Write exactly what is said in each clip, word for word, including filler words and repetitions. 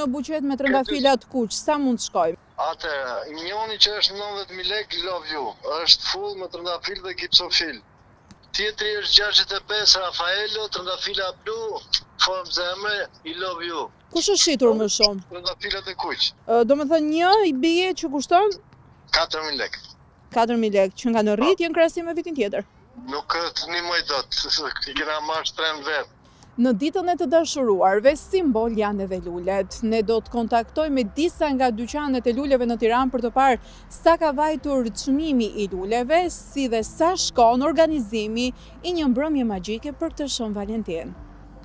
një buqet me trëndafila të kuq, sa mund të shkojmë? Ate, njoni që është nëntëdhjetë mijë lekë, love you, është full me trëndafil dhe gipsofil. Tjetri është gjashtëdhjetë e pesë Rafaelo, trëndafila blu, form zemre, I love you. Kush është shitur më shumë? Trëndafilat e kuq. Do me thënë një i bie që kushton? katër mijë lekë. katër mijë lekë, që nga në rrit jenë krahasim me vitin tjetër. Nuk të një mëj dot, I kena marrë shtrem vetë. Në ditën e të dashuruarve, simbol janë edhe lulet. Ne do të kontaktojmë me disa nga dyqanet e luleve në Tiranë për të parë sa ka vajtur çmimi I luleve, si dhe sa shkon organizimi I një mbrëmje magjike për këtë Shën Valentin.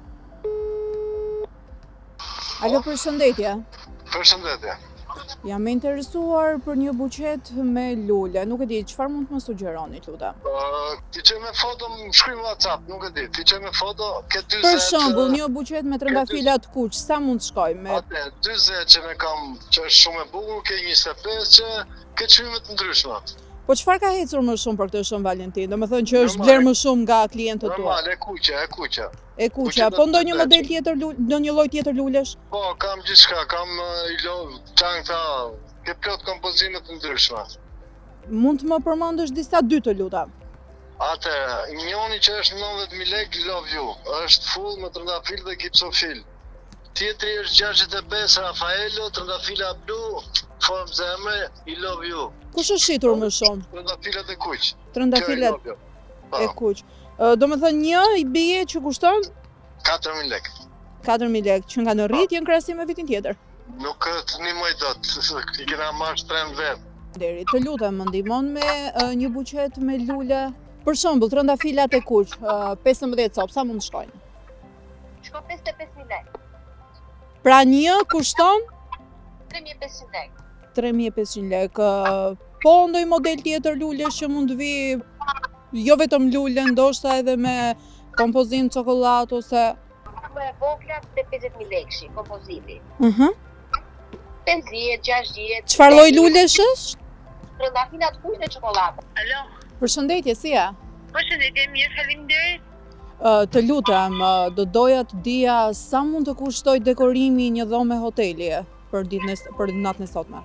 Alo, përshëndetje. Përshëndetje. Jam e interesuar për një buqet me lule. Nuk e di, çfarë mund të më sugjeroni, lutem? Uh, ti që me foto më shkruaj WhatsApp, nuk e di. Ti që me foto ke dyzet. Për shembull, një buqet me trëndafila të kuq, sa mund të shkojmë? Me... Atë, dyzet që me kam, që është shumë e bukur, ke njëzet e pesë që ke çmime të ndryshme. Po çfarë ka hecur më shumë për këtë Shën Valentin? Domethënë që është bler më shumë nga klientët tuaj. Normal, e kuqe, e kuqe. E kuqe, po ndonjë model tjetër, ndonjë lloj tjetër lulesh? Po, kam gjithçka, kam I love, çanta, ke plot kompozime të ndryshme. Mund të më përmendësh disa dy të lutem? Atë, njoni që është nëntëdhjetë mijë lekë, love you, është full me trëndafil dhe gipsofil. Tjetri është gjashtëdhjetë e pesë Rafaelo, trëndafila blu, form zemre, I love you. Kush është shitur më shumë? Trëndafilat e kuq. Trëndafilat e kuq. Do me thënë një I bie që kushton? katër mijë lekë. katër mijë lekë, që nga në rrit jenë krahasim me vitin tjetër. Nuk të një mëj dot, I kena marrë shtrem vetë. Deri, të lutem, më ndihmon me uh, një buqet me lule. Për shembull, trëndafilat e kuq, uh, pesëmbëdhjetë copë, sa mund të shkojnë? Shko pesëdhjetë e pesë mijë lekë. Pra një kushton? tre mijë e pesëqind lekë. tre mijë e pesëqind lekë. Po ndonjë model tjetër lulesh që mund të vi, jo vetëm lule, ndoshta edhe me kompozim çokollatë ose Po e vogla te pesëdhjetë mijë lekëshi, kompoziti. Mhm. pesëdhjetë, gjashtëdhjetë. Çfarë lloj lulesh është? Trëndafila të kuq dhe çokoladë. Alo. Përshëndetje, si ja? Përshëndetje, mirë, faleminderit. Uh, të lutem, uh, do doja të dija sa mund të kushtoj dekorimi një dhomë hoteli për ditën e për natën e sotme.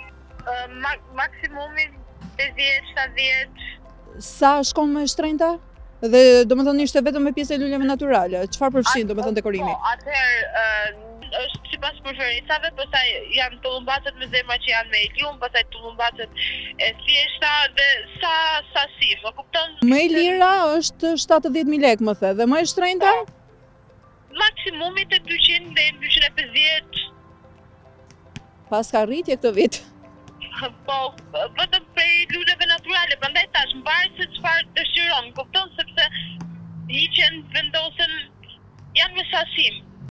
Uh, mak maksimumi pesëdhjetë, shtatëdhjetë. Sa shkon me shtrenjta? Dhe do më thënë ishte vetëm me pjesë e luleve natyrale. Çfarë përfshin do më thënë dekorimi? Po, atëherë uh, është sipas preferencave, pastaj janë tullumbacet me zemra që janë me helium, pastaj tullumbacet e thjeshta dhe sa sasi, më kupton? Më e lira është shtatëdhjetë mijë lekë, më the, dhe më e shtrenjta? Maksimumi te dyqind dhe dyqind e pesëdhjetë. Pas ka rritje këtë vit. Po, vetëm prej luleve natyrale, prandaj tash mbaret se çfarë dëshiron, kupton, sepse hiqen, vendosen, janë me sasim.